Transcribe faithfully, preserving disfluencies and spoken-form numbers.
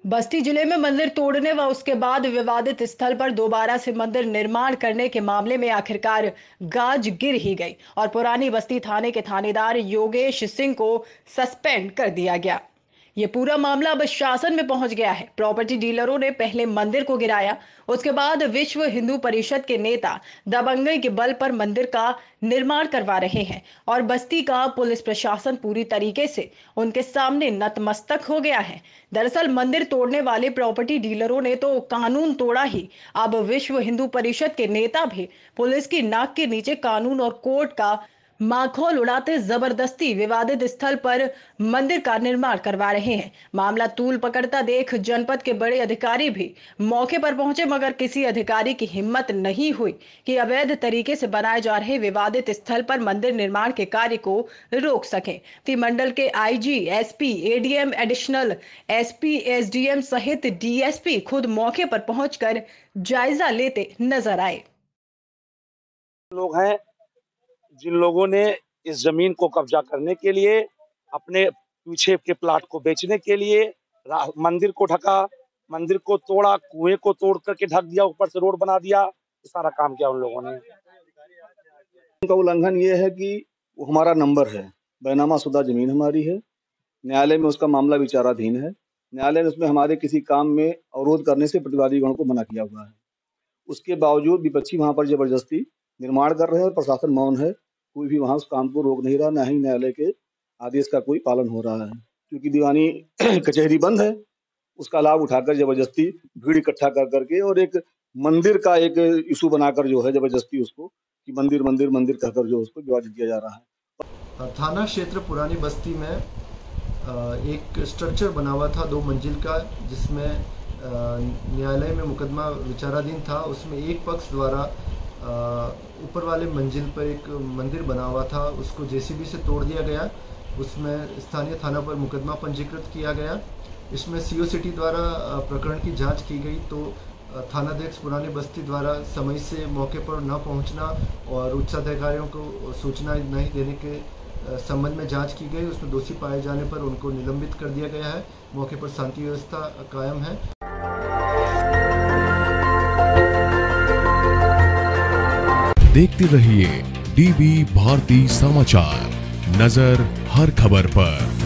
बस्ती जिले में मंदिर तोड़ने व उसके बाद विवादित स्थल पर दोबारा से मंदिर निर्माण करने के मामले में आखिरकार गाज गिर ही गई और पुरानी बस्ती थाने के थानेदार योगेश सिंह को सस्पेंड कर दिया गया। ये पूरा मामला अब शासन में पहुंच गया है। प्रॉपर्टी डीलरों ने पहले मंदिर को गिराया, उसके बाद विश्व हिंदू परिषद के नेता दबंगई के बल पर मंदिर का निर्माण करवा रहे हैं और बस्ती का पुलिस प्रशासन पूरी तरीके से उनके सामने नतमस्तक हो गया है। दरअसल मंदिर तोड़ने वाले प्रॉपर्टी डीलरों ने तो कानून तोड़ा ही, अब विश्व हिंदू परिषद के नेता भी पुलिस की नाक के नीचे कानून और कोर्ट का माखौल उड़ाते जबरदस्ती विवादित स्थल पर मंदिर का निर्माण करवा रहे हैं। मामला तूल पकड़ता देख जनपद के बड़े अधिकारी भी मौके पर पहुंचे, मगर किसी अधिकारी की हिम्मत नहीं हुई कि अवैध तरीके से बनाए जा रहे विवादित स्थल पर मंदिर निर्माण के कार्य को रोक सके। मंडल के IG, SP, ADM, additional SP, SDM सहित डीएसपी खुद मौके पर पहुंचकर जायजा लेते नजर आए। लोग हैं जिन लोगों ने इस जमीन को कब्जा करने के लिए, अपने पीछे के प्लाट को बेचने के लिए मंदिर को ढका, मंदिर को तोड़ा, कुएं को तोड़ करके ढक दिया, ऊपर से रोड बना दिया, सारा काम किया उन लोगों ने। उनका उल्लंघन ये है कि वो हमारा नंबर है, बैनामा शुदा जमीन हमारी है, न्यायालय में उसका मामला विचाराधीन है। न्यायालय ने उसमें हमारे किसी काम में अवरोध करने से प्रतिवादी गण को मना किया हुआ है। उसके बावजूद विपक्षी वहां पर जबरदस्ती निर्माण कर रहे हैं और प्रशासन मौन है, कोई भी वहां उस काम को रोक नहीं रहा, ना ही न्यायालय के आदेश का कोई पालन हो रहा है। क्योंकि दीवानी कचहरी बंद है, उसका लाभ उठाकर जबरदस्ती भीड़ इकट्ठा कर करके और एक मंदिर का एक इशू बनाकर जो है जबरदस्ती उसको कि मंदिर मंदिर मंदिर कहकर जो उसको विवादित किया जा रहा है। थाना क्षेत्र पुरानी बस्ती में एक स्ट्रक्चर बना हुआ था दो मंजिल का, जिसमें न्यायालय में मुकदमा विचाराधीन था। उसमें एक पक्ष द्वारा ऊपर वाले मंजिल पर एक मंदिर बना हुआ था, उसको जेसीबी से तोड़ दिया गया। उसमें स्थानीय थाना पर मुकदमा पंजीकृत किया गया। इसमें सीओ सिटी द्वारा प्रकरण की जांच की गई तो थानाध्यक्ष पुरानी बस्ती द्वारा समय से मौके पर न पहुंचना और उच्चाधिकारियों को सूचना नहीं देने के संबंध में जांच की गई। उसमें दोषी पाए जाने पर उनको निलंबित कर दिया गया है। मौके पर शांति व्यवस्था कायम है। देखते रहिए डीबी भारती समाचार, नजर हर खबर पर।